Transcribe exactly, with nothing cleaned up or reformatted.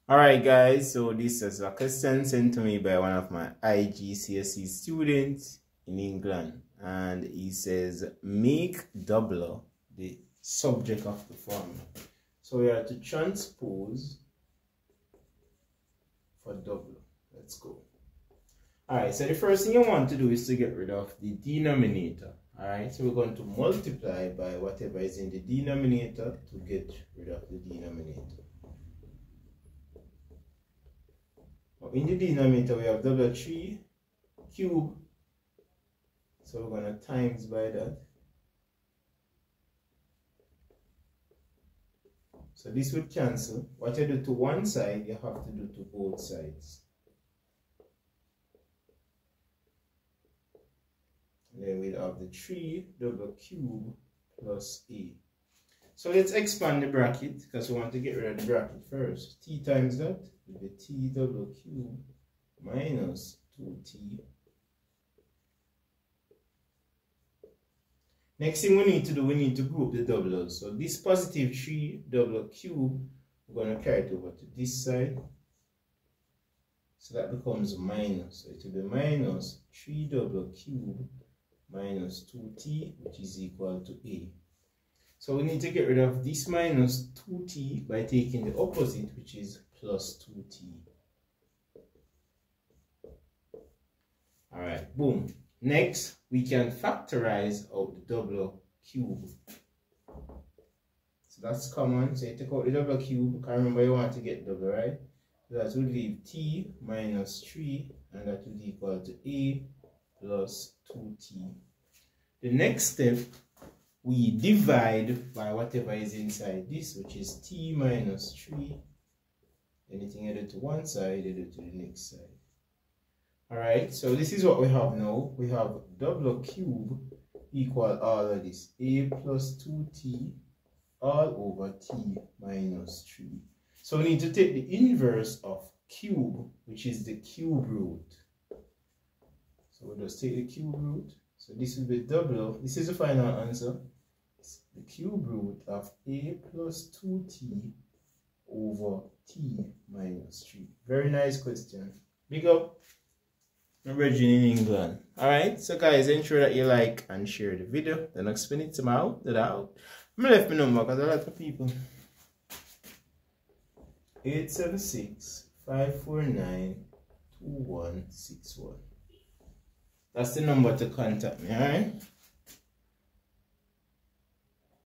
Alright guys, so this is a question sent to me by one of my I G C S E students in England, and he says make doubler the subject of the formula. So we have to transpose for doubler. Let's go. Alright, so the first thing you want to do is to get rid of the denominator. Alright, so we're going to multiply by whatever is in the denominator to get rid of the denominator. In the denominator, we have double three cube, so we're going to times by that. So this would cancel. What you do to one side, you have to do to both sides. And then we'll have the three double cube plus a. So let's expand the bracket because we want to get rid of the bracket first. T times that will be t double cube minus two t. Next thing we need to do, we need to group the doublers. So this positive three double cube, we're going to carry it over to this side. So that becomes minus. So it will be minus three double cube minus two t, which is equal to a. So we need to get rid of this minus two t by taking the opposite, which is plus two t. Alright, boom. Next, we can factorize out the double cube. So that's common. So you take out the double cube. Because remember, you want to get double, right? So that would leave t minus three, and that would equal to a plus two t. The next step, we divide by whatever is inside this, which is t minus three. Anything added to one side, added to the next side. Alright, so this is what we have now. We have double cube equal all of this. A plus two t all over t minus three. So we need to take the inverse of cube, which is the cube root. So we'll just take the cube root. So this will be double. This is the final answer. The cube root of a plus two t over t minus three. Very nice question. Big up my brethren in England. Alright, so guys, ensure that you like and share the video. Then explain it to me out. That out. I'm left my number because a lot of people. eight seven six, five four nine, two one six one. That's the number to contact me, alright?